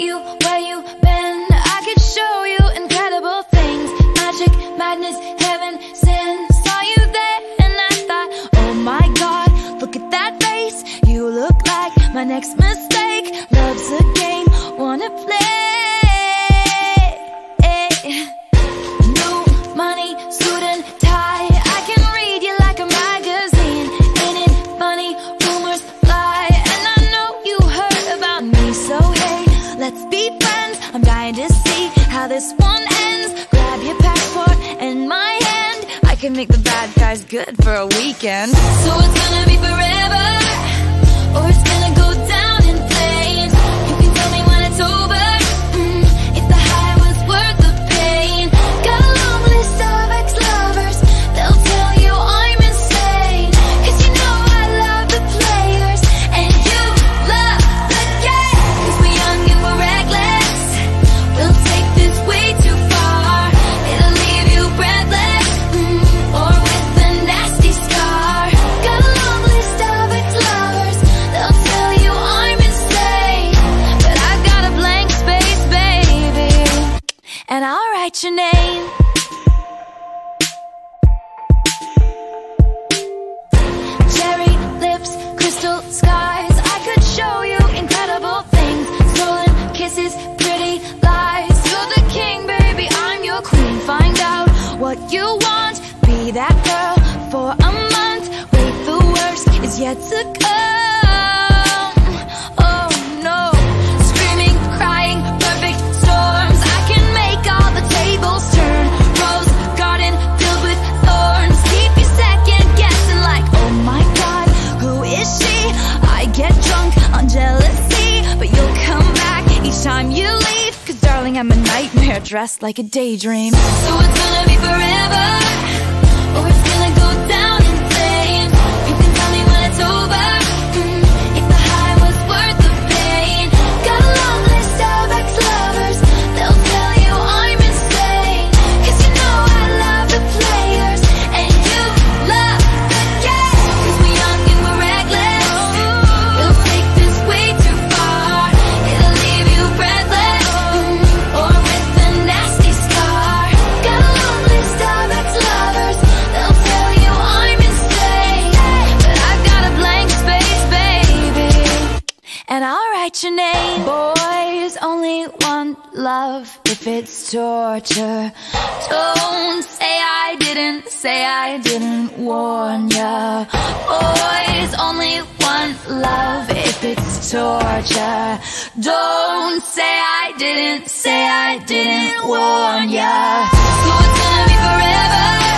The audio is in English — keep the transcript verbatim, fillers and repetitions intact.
you where you been. I could show you incredible things. Magic, madness, heaven, sin. Saw you there and I thought, oh my God, look at that face. You look like my next mistake. Love's a game, wanna play. New money, suit and tie. I can read you like a magazine. Ain't it funny, rumors fly. And I know you heard about me, so hey, let's be friends. I'm dying to see how this one ends. Grab your passport and my hand. I can make the bad guys good for a weekend. So it's gonna be forever, or it's gonna go down in flames. You can tell me when it's over, mm, if the high was worth the pain. Got a long list of ex-lovers, they'll tell you I'm insane. Cause you know I love the players, and you love the game. Cause we're young and we're reckless, we'll take this way too far. It'll leave you breathless, mm, or with a nasty scar. Got a long list of ex-lovers, they'll tell you I'm insane. But I've got a blank space, baby, and I'll write your name. Cherry lips, crystal skies. I could show you incredible things. Stolen kisses, pretty lies. You're the king, baby, I'm your queen. Find out what you want, be that girl for a month. Wait, the worst is yet to come. Oh no, screaming, crying, perfect storms. I can make all the tables turn. Rose garden filled with thorns. Keep you second guessing like, oh my God, who is she? I get drunk on jealousy, but you'll come back each time you leave. Cause darling, I'm a nightmare dressed like a daydream. So it's gonna be forever, or it's gonna go down in flames. You can tell me when it's over, mm, if the high was worth the pain. Got a long list of ex-lovers, they'll tell you I'm insane. Cause you know I love the players, and you love the game. Cause we're young and we're reckless, we'll take this way too far. It'll leave you breathless, mm, or with a nasty scar. Got a long list of ex-lovers, they'll tell you I'm insane. But I've got a blank space, baby, and I'll write your name. Boys only want love if it's torture. Don't say I didn't, say I didn't warn ya. Boys only want love if it's torture. Don't say I didn't, say I didn't warn ya. So it's gonna be forever,